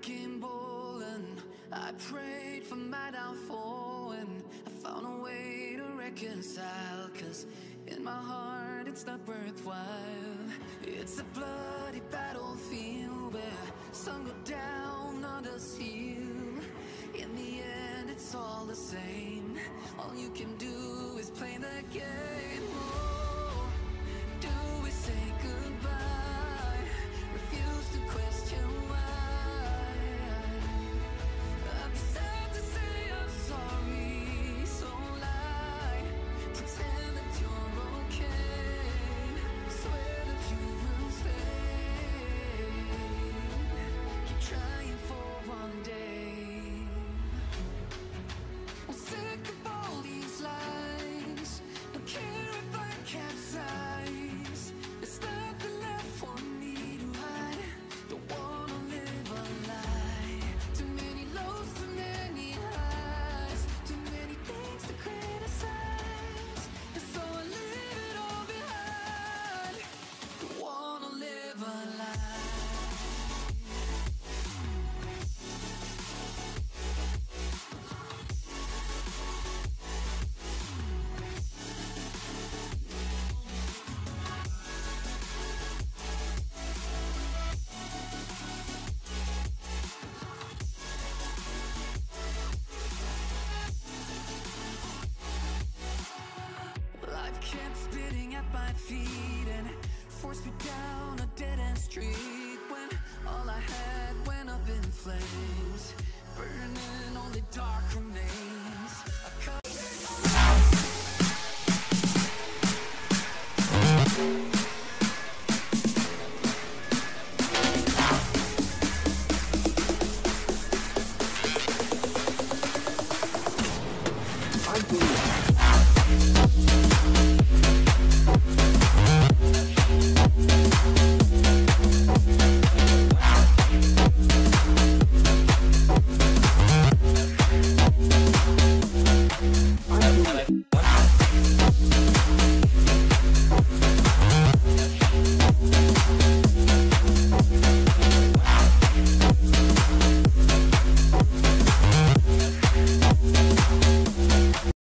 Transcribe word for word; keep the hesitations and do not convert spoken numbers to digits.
wrecking ball, and I prayed for my downfall, and I found a way to reconcile, cause in my heart it's not worthwhile. It's a bloody battlefield where some go down, others heal. In the end it's all the same. All you can do is play the game. Oh, do we say goodbye? Refuse to question why. I'm sad to say I'm sorry, so lie. Pretend that you're okay. Swear that you will stay. Keep trying for one day. I'm sick of all these lies. Don't care if I capsize. There's nothing left for me to hide. Don't wanna live a lie. Too many lows, too many highs. Too many things to criticize. And so I leave it all behind. Don't wanna live a lie. Life kept spitting at my feet and forced me down a dead-end street, when all I had went up in flames, burning only dark remains.